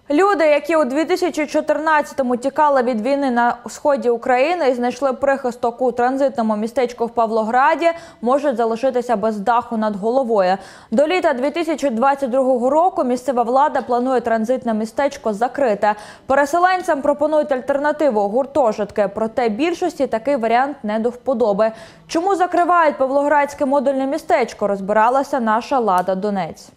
Люди, які у 2014-му тікали від війни на сході України і знайшли прихисток у транзитному містечку в Павлограді, можуть залишитися без даху над головою. До літа 2022 року місцева влада планує транзитне містечко закрити. Переселенцям пропонують альтернативу – гуртожитки. Проте більшості такий варіант не до вподоби. Чому закривають Павлоградське модульне містечко, розбиралася наша Лада Донець.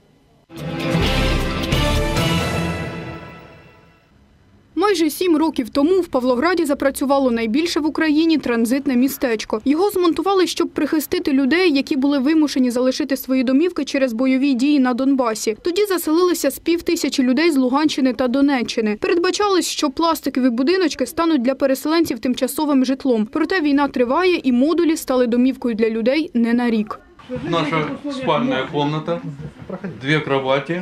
Майже 7 років тому в Павлограді запрацювало найбільше в Україні транзитне містечко. Його змонтували, щоб прихистити людей, які були вимушені залишити свої домівки через бойові дії на Донбасі. Тоді заселилися з 5000 людей з Луганщини та Донеччини. Передбачалось, що пластикові будиночки стануть для переселенців тимчасовим житлом. Проте війна триває і модулі стали домівкою для людей не на рік. Наша спальная комната, две кровати,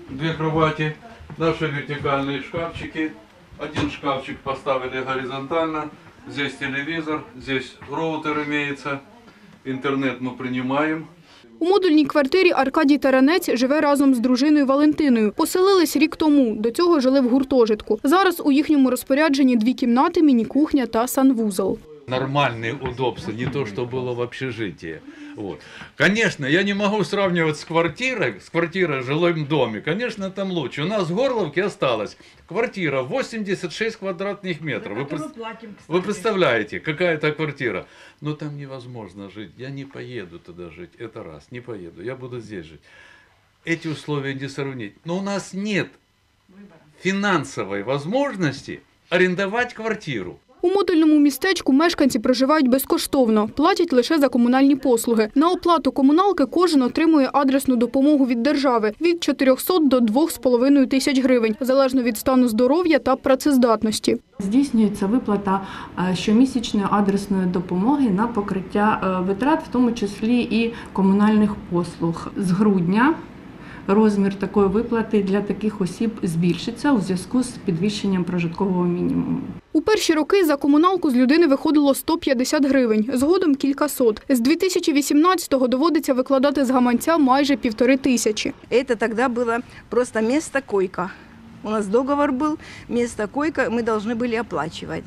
наши вертикальные шкафчики. Один шкафчик поставили горизонтально, здесь телевизор, здесь роутер имеется, интернет мы принимаем. У модульній квартирі Аркадій Таранець живе разом з дружиною Валентиною. Поселились рік тому, до цього жили в гуртожитку. Зараз у їхньому розпорядженні 2 кімнати, міні-кухня та санвузол. Нормальные удобства, не то, что было в общежитии. Вот. Конечно, я не могу сравнивать с квартирой в жилом доме. Конечно, там лучше. У нас в Горловке осталась квартира 86 квадратных метров. Вы представляете, какая это квартира? Но там невозможно жить. Я не поеду туда жить. Это раз, не поеду. Я буду здесь жить. Эти условия не сравнить. Но у нас нет финансовой возможности арендовать квартиру. У модульному містечку мешканці проживають безкоштовно, платять лише за комунальні послуги. На оплату комуналки кожен отримує адресну допомогу від держави – від 400 до 2,5 тисяч гривень, залежно від стану здоров'я та працездатності. Здійснюється виплата щомісячної адресної допомоги на покриття витрат, в тому числі і комунальних послуг. З грудня розмір такої виплати для таких осіб збільшиться у зв'язку з підвищенням прожиткового мінімуму. У перші роки за комуналку з людини виходило 150 гривень, згодом – кількасот. З 2018-го доводиться викладати з гаманця майже 1500. Це тоді було просто місце койка. У нас договор був, місце койка, ми повинні були оплачувати.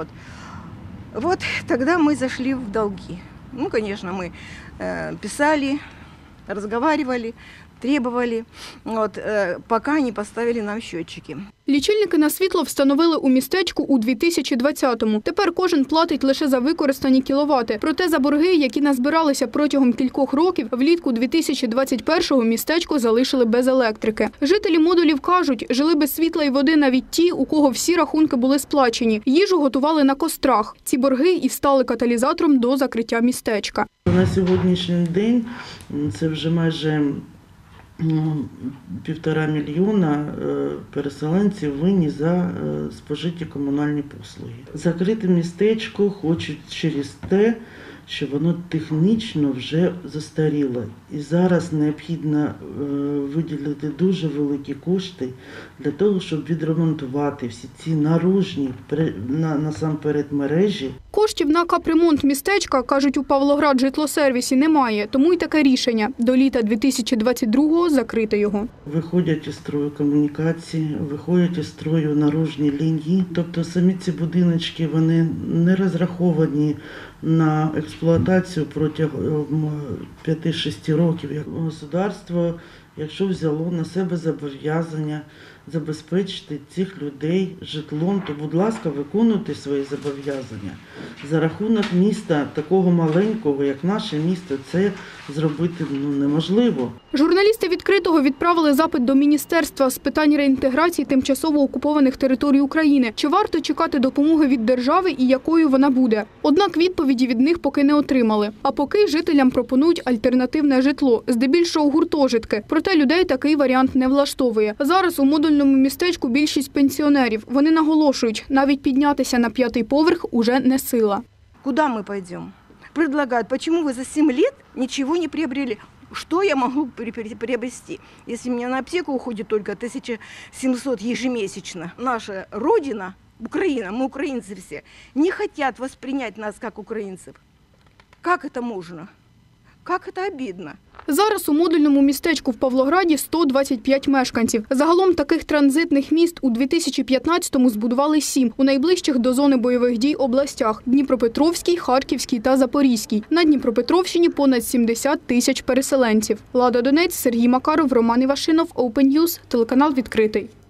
Вот тогда мы зашли в долги. Ну, конечно, мы писали, разговаривали, требовали, пока не поставили нам счетчики. Лічильники на світло встановили у містечку у 2020-му. Тепер кожен платить лише за використані кіловати. Проте за борги, які назбиралися протягом кількох років, влітку 2021-го містечко залишили без електрики. Жителі модулів кажуть, жили без світла і води навіть ті, у кого всі рахунки були сплачені. Їжу готували на кострах. Ці борги і стали каталізатором до закриття містечка. На сьогоднішній день це вже майже 1,5 мільйона переселенців винні за спожиті комунальні послуги. Закрити містечко хочуть через те, що воно технічно вже застаріло. І зараз необхідно виділити дуже великі кошти для того, щоб відремонтувати всі ці наружні, насамперед, мережі. Коштів на капремонт містечка, кажуть у Павлограджитлосервісі, немає. Тому й таке рішення – до літа 2022-го закрити його. Виходять із строю комунікації, виходять із строю наружні лінії. Тобто самі ці будиночки, вони не розраховані на експлуатацію протягом 5-6 років. Государство, якщо взяло на себе зобов'язання забезпечити цих людей житлом, то, будь ласка, виконуйте свої зобов'язання. За рахунок міста, такого маленького, як наше місто, це зробити неможливо. Журналісти «Відкритого» відправили запит до Міністерства з питань реінтеграції тимчасово окупованих територій України. Чи варто чекати допомоги від держави і якою вона буде? Однак відповіді від них поки не отримали. А поки жителям пропонують альтернативне житло, здебільшого гуртожитки. Проте людей такий варіант не влаштовує. Зараз у модульному містечку більшість пенсіонерів. Вони наголошують, навіть піднятися на 5-й поверх уже не сила. Куди ми підемо? Предлагают, чому ви за 7 років нічого не приобрели? Что я могу приобрести, если у меня на аптеку уходит только 1700 ежемесячно? Наша родина, Украина, мы украинцы все, не хотят воспринять нас как украинцев. Как это можно? Как это обидно. Зараз у модульному містечку в Павлограді 125 мешканців. Загалом таких транзитних міст у 2015-му збудували 7 у найближчих до зони бойових дій областях – Дніпропетровській, Харківській та Запорізькій. На Дніпропетровщині понад 70 тисяч переселенців. Лада Донець, Сергій Макаров, Роман Івашинов, Open News, телеканал «Відкритий».